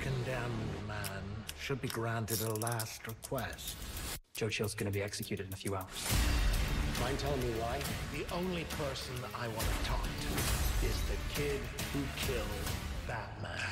condemned man should be granted a last request. Joe Chill's gonna be executed in a few hours. Mind telling me why? The only person I want to talk to is the kid who killed Batman.